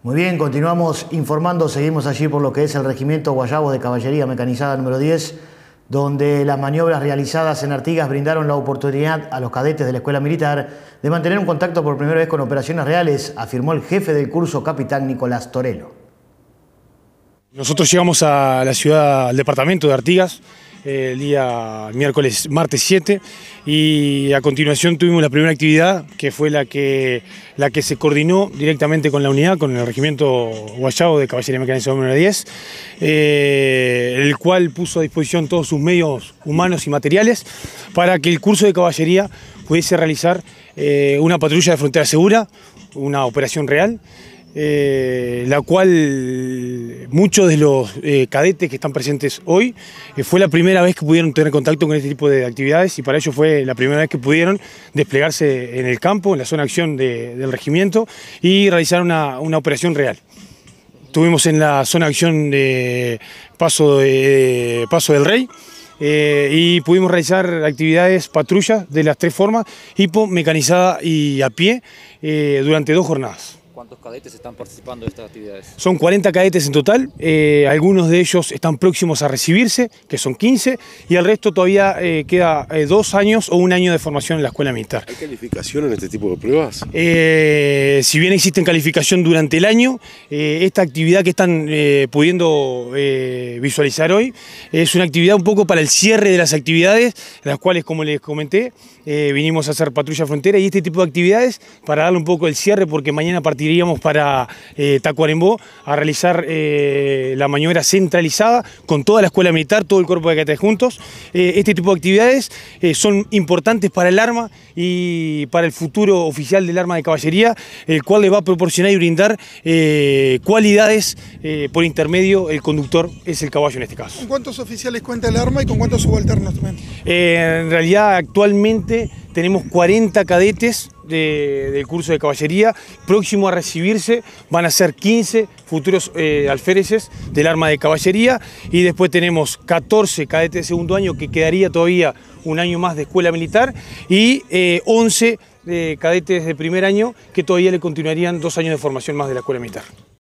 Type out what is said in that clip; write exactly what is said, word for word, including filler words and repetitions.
Muy bien, continuamos informando, seguimos allí por lo que es el Regimiento Guayabos de Caballería Mecanizada número diez, donde las maniobras realizadas en Artigas brindaron la oportunidad a los cadetes de la Escuela Militar de mantener un contacto por primera vez con operaciones reales, afirmó el jefe del curso, capitán Nicolás Torello. Nosotros llegamos a la ciudad, al departamento de Artigas, eh, el día miércoles, martes siete, y a continuación tuvimos la primera actividad, que fue la que, la que se coordinó directamente con la unidad, con el Regimiento Guayabos de Caballería Mecanizada número diez, eh, el cual puso a disposición todos sus medios humanos y materiales para que el curso de caballería pudiese realizar eh, una patrulla de frontera segura, una operación real, Eh, la cual muchos de los eh, cadetes que están presentes hoy eh, fue la primera vez que pudieron tener contacto con este tipo de actividades, y para ello fue la primera vez que pudieron desplegarse en el campo, en la zona de acción de, del regimiento, y realizar una, una operación real. Estuvimos en la zona de acción de Paso, de, Paso del Rey, Eh, y pudimos realizar actividades patrullas de las tres formas, hipo, mecanizada y a pie, eh, durante dos jornadas. ¿Cuántos cadetes están participando de estas actividades? Son cuarenta cadetes en total, eh, algunos de ellos están próximos a recibirse, que son quince, y el resto todavía eh, queda eh, dos años o un año de formación en la escuela militar. ¿Hay calificación en este tipo de pruebas? Eh, si bien existen calificación durante el año, eh, esta actividad que están eh, pudiendo eh, visualizar hoy es una actividad un poco para el cierre de las actividades, las cuales, como les comenté, eh, vinimos a hacer patrulla frontera y este tipo de actividades para darle un poco el cierre, porque mañana partiríamos para eh, Tacuarembó a realizar eh, la maniobra centralizada con toda la escuela militar, todo el cuerpo de cadetes juntos. Eh, este tipo de actividades eh, son importantes para el arma y para el futuro oficial del arma de caballería, el cual le va a proporcionar y brindar eh, cualidades eh, por intermedio. El conductor es el caballo en este caso. ¿Con cuántos oficiales cuenta el arma y con cuántos subalternos también? Eh, en realidad actualmente tenemos cuarenta cadetes de, del curso de caballería. Próximo a recibirse van a ser quince futuros eh, alféreces del arma de caballería, y después tenemos catorce cadetes de segundo año, que quedaría todavía un año más de escuela militar, y eh, once eh, cadetes de primer año, que todavía le continuarían dos años de formación más de la escuela militar.